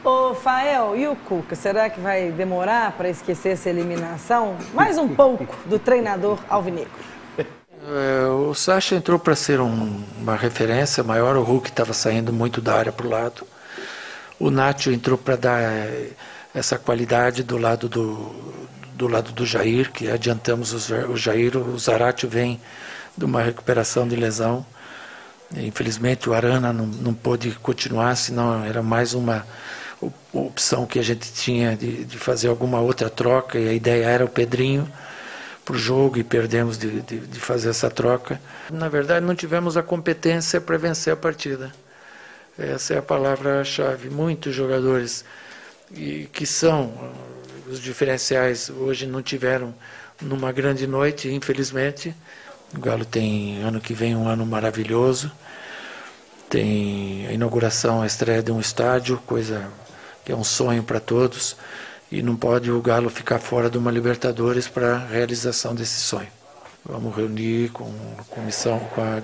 Ô, Fael, e o Cuca? Será que vai demorar para esquecer essa eliminação? Mais um pouco do treinador alvinegro. O Sacha entrou para ser uma referência maior. O Hulk estava saindo muito da área para o lado. O Nacho entrou para dar essa qualidade do lado do Jair, que adiantamos o Jair. O Zaratio vem de uma recuperação de lesão. Infelizmente o Arana não pôde continuar, senão era mais uma opção que a gente tinha de fazer alguma outra troca, e a ideia era o Pedrinho para o jogo, e perdemos de fazer essa troca. Na verdade, não tivemos a competência para vencer a partida. Essa é a palavra-chave. Muitos jogadores que são os diferenciais hoje não tiveram numa grande noite, infelizmente. O Galo tem ano que vem um ano maravilhoso. Tem a inauguração, a estreia de um estádio, coisa que é um sonho para todos, e não pode o Galo ficar fora de uma Libertadores para a realização desse sonho. Vamos reunir com a comissão, com a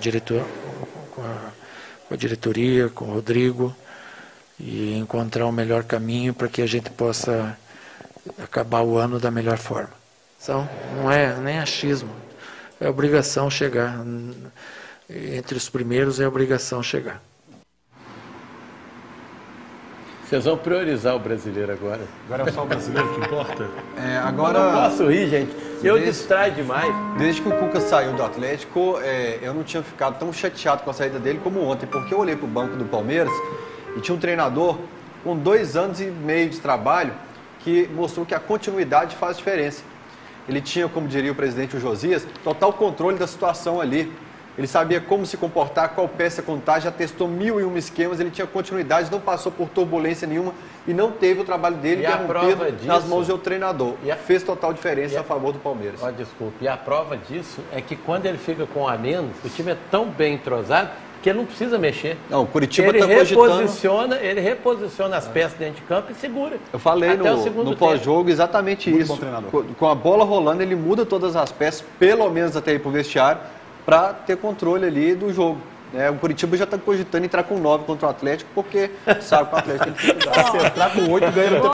diretoria, com o Rodrigo, e encontrar o melhor caminho para que a gente possa acabar o ano da melhor forma. Então, não é nem achismo, é obrigação chegar. Entre os primeiros é obrigação chegar. Vocês vão priorizar o brasileiro agora. Agora é só o brasileiro que importa? Agora... Eu não posso rir, gente. Eu distraio demais. Desde que o Cuca saiu do Atlético, eu não tinha ficado tão chateado com a saída dele como ontem, porque eu olhei para o banco do Palmeiras e tinha um treinador com 2 anos e meio de trabalho que mostrou que a continuidade faz diferença. Ele tinha, como diria o presidente Josias, total controle da situação ali. Ele sabia como se comportar, qual peça contar, já testou 1001 esquemas, ele tinha continuidade, não passou por turbulência nenhuma e não teve o trabalho dele interrompido nas mãos do treinador. Fez total diferença a favor do Palmeiras. Desculpe. E a prova disso é que quando ele fica com a menos, o time é tão bem entrosado que ele não precisa mexer. Não, o Curitiba está cogitando... Ele reposiciona as peças dentro de campo e segura. Eu falei no pós-jogo exatamente isso. Com a bola rolando, ele muda todas as peças, pelo menos até ir para o vestiário, para ter controle ali do jogo. O Curitiba já está cogitando entrar com 9 contra o Atlético, porque sabe que o Atlético tem que entrar com 8 ganhando.